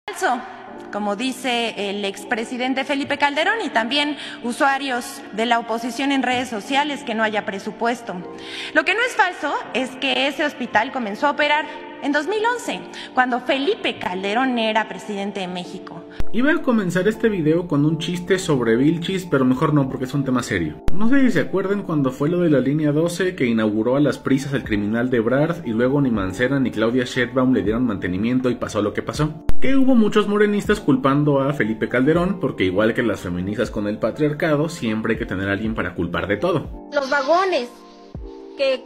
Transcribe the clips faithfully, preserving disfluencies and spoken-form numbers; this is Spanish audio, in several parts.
Falso, como dice el expresidente Felipe Calderón y también usuarios de la oposición en redes sociales, que no haya presupuesto. Lo que no es falso es que ese hospital comenzó a operar en dos mil once, cuando Felipe Calderón era presidente de México. Iba a comenzar este video con un chiste sobre Vilchis, pero mejor no, porque es un tema serio. No sé si se acuerdan cuando fue lo de la línea doce que inauguró a las prisas el criminal de Ebrard y luego ni Mancera ni Claudia Sheinbaum le dieron mantenimiento y pasó lo que pasó. Que hubo muchos morenistas culpando a Felipe Calderón, porque igual que las feministas con el patriarcado, siempre hay que tener a alguien para culpar de todo. Los vagones que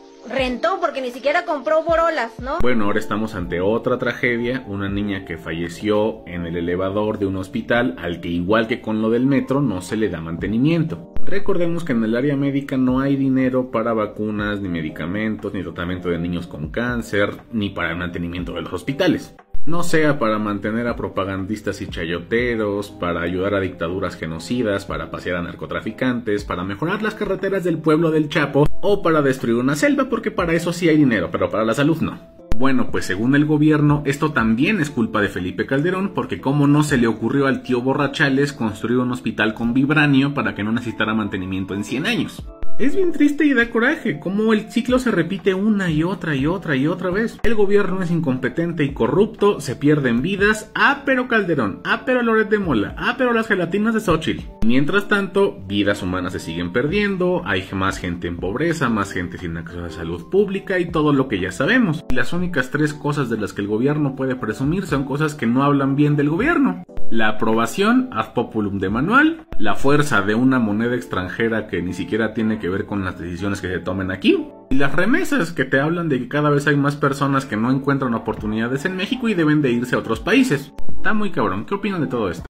rentó porque ni siquiera compró borolas, ¿no? Bueno, ahora estamos ante otra tragedia, una niña que falleció en el elevador de un hospital al que, igual que con lo del metro, no se le da mantenimiento. Recordemos que en el área médica no hay dinero para vacunas, ni medicamentos, ni tratamiento de niños con cáncer, ni para el mantenimiento de los hospitales. No sea para mantener a propagandistas y chayoteros, para ayudar a dictaduras genocidas, para pasear a narcotraficantes, para mejorar las carreteras del pueblo del Chapo o para destruir una selva, porque para eso sí hay dinero, pero para la salud no. Bueno, pues según el gobierno, esto también es culpa de Felipe Calderón, porque cómo no se le ocurrió al tío Borrachales construir un hospital con vibranio para que no necesitara mantenimiento en cien años. Es bien triste y da coraje, cómo el ciclo se repite una y otra y otra y otra vez. El gobierno es incompetente y corrupto, se pierden vidas, ah pero Calderón, ah pero Loret de Mola, ah pero las gelatinas de Xochitl. Mientras tanto, vidas humanas se siguen perdiendo, hay más gente en pobreza, más gente sin acceso a salud pública y todo lo que ya sabemos. Y las únicas tres cosas de las que el gobierno puede presumir son cosas que no hablan bien del gobierno. La aprobación ad populum de Manuel, la fuerza de una moneda extranjera que ni siquiera tiene que ver con las decisiones que se tomen aquí, y las remesas que te hablan de que cada vez hay más personas que no encuentran oportunidades en México y deben de irse a otros países. Está muy cabrón, ¿qué opinan de todo esto?